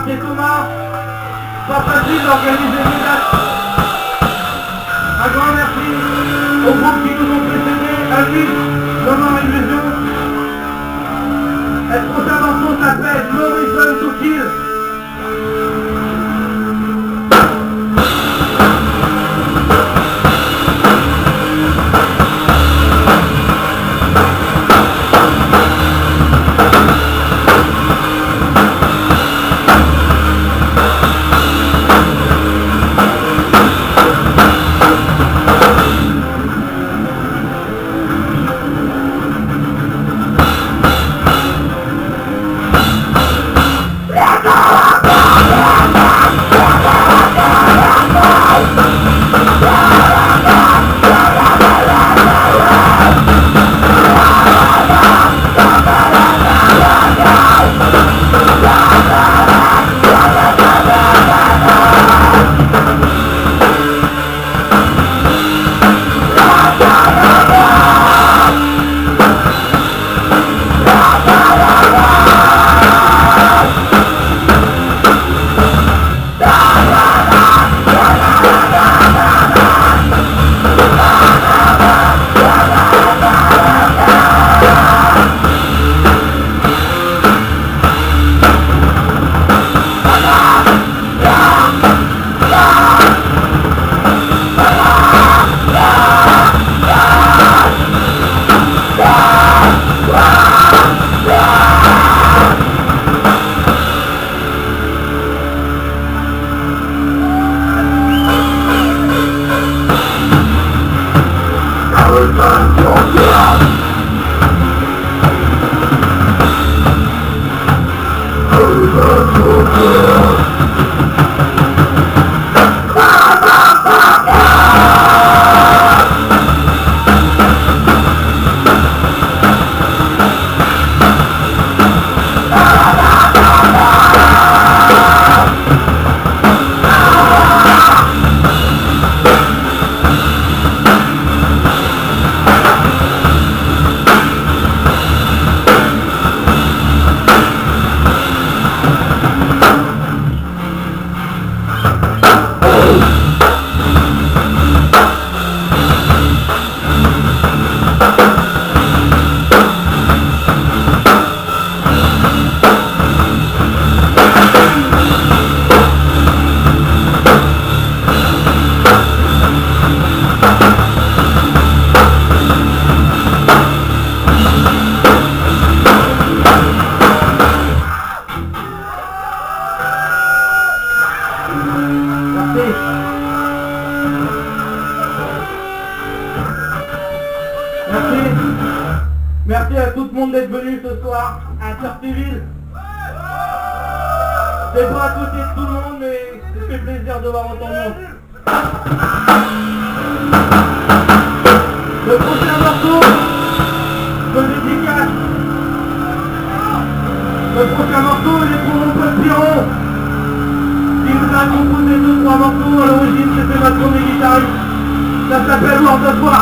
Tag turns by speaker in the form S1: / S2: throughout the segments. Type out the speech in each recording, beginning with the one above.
S1: c'est Thomas. Pas facile d'organiser une date. Un grand merci aux groupes qui nous ont précédés, à lui, Moment Illusion. Le prochain morceau s'appelle No Reason to Kill. Merci à tout le monde d'être venu ce soir à Sartreville. C'est pas à côté de tout le monde, mais ça fait plaisir de voir autant de monde. Le prochain morceau, je le dédicace. Le prochain morceau, il est pour mon pote Pierrot, qui nous a composé 2-3 morceaux. À l'origine, c'était notre premier guitariste. Ça s'appelle World of War.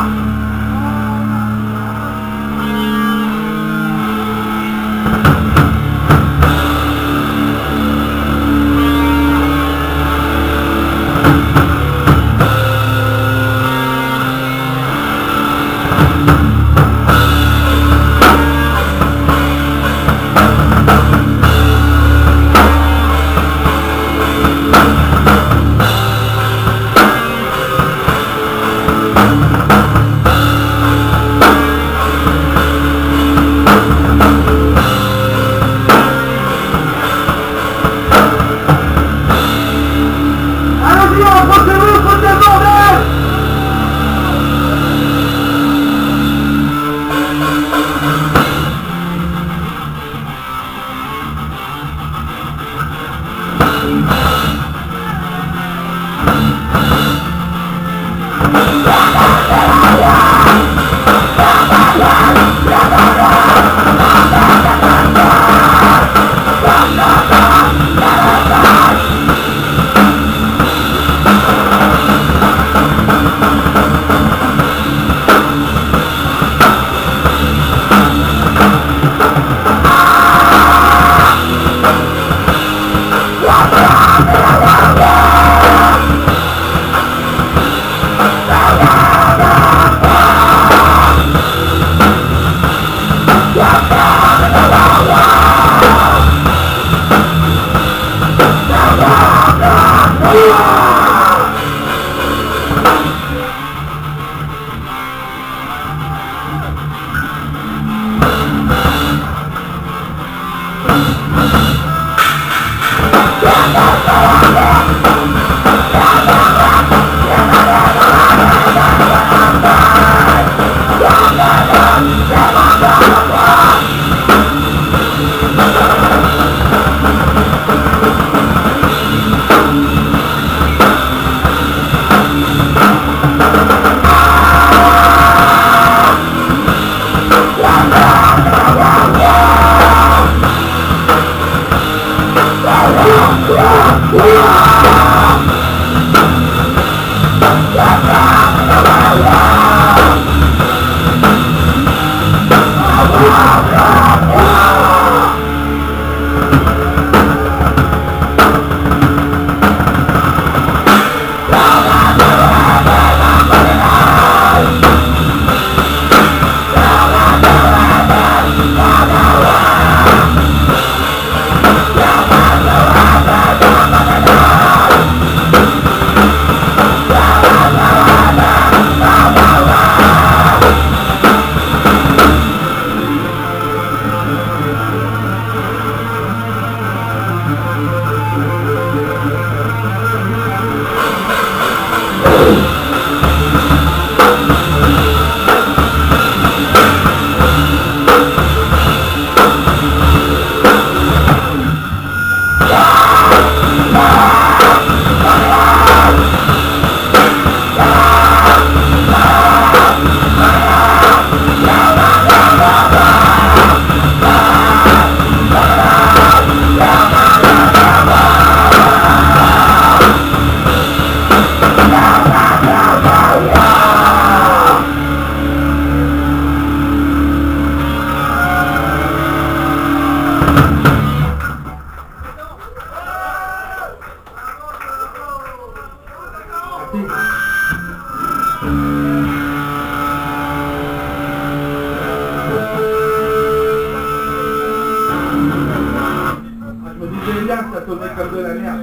S1: sonné comme de la merde.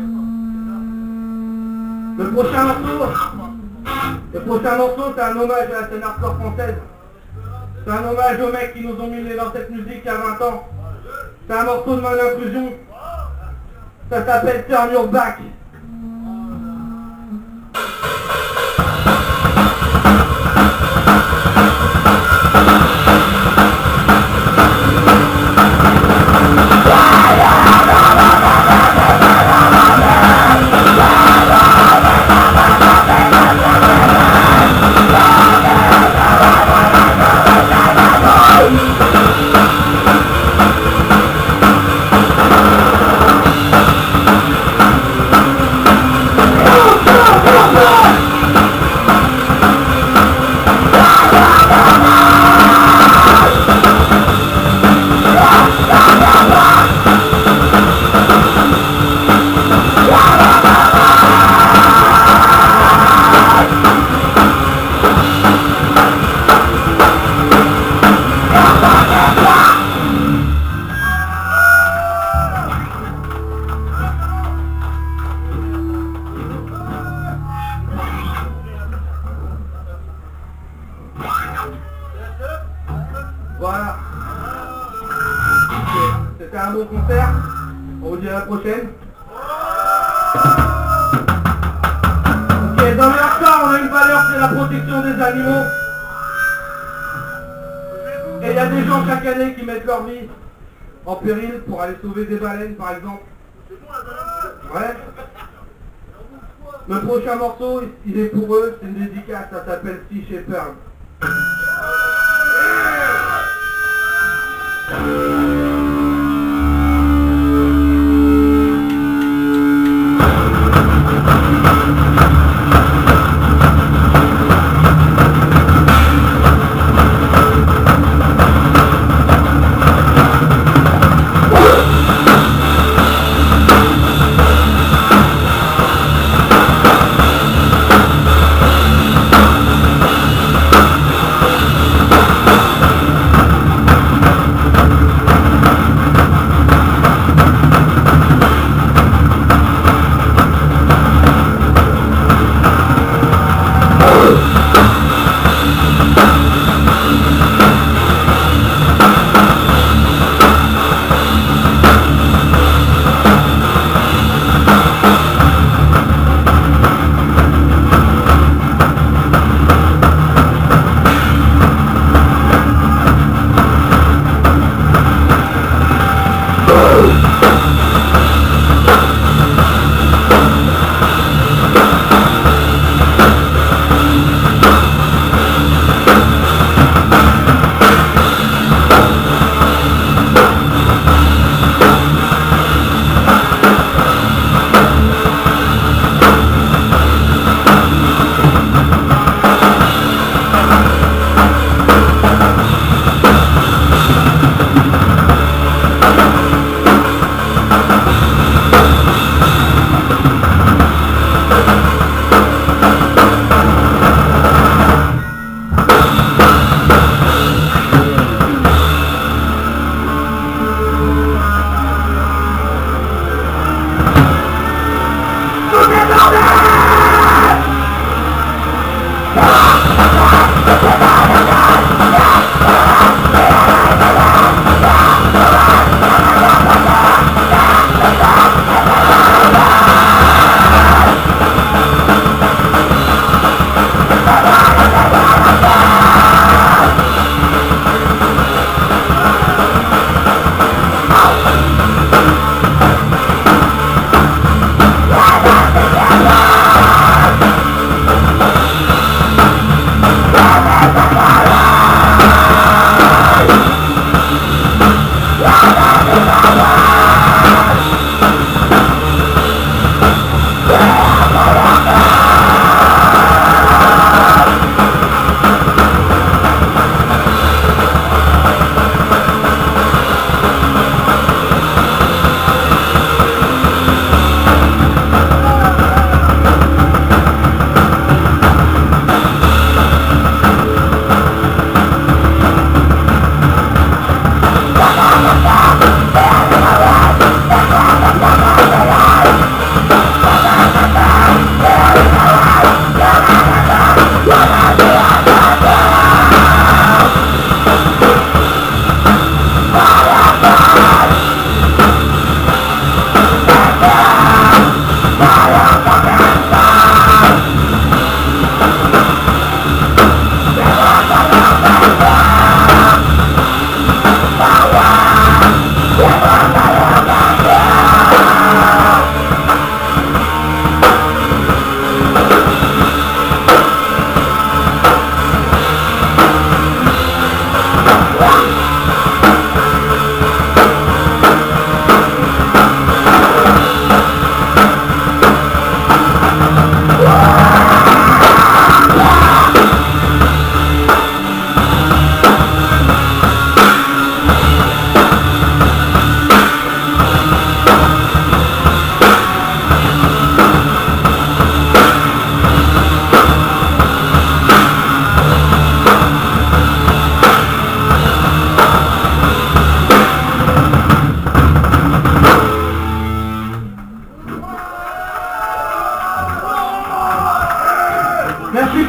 S1: Le prochain morceau, c'est un hommage à la scène hardcore française. C'est un hommage aux mecs qui nous ont mis dans cette musique il y a 20 ans. C'est un morceau de Mal Inclusion. Ça s'appelle Turn Your Back. Voilà. C'était un bon concert. On vous dit à la prochaine. Ok, dans le hardcore, on a une valeur, c'est la protection des animaux. Et il y a des gens chaque année qui mettent leur vie en péril pour aller sauver des baleines, par exemple. Ouais. Le prochain morceau, il est pour eux, c'est une dédicace, ça s'appelle Sea Shepherd.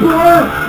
S1: pour eux.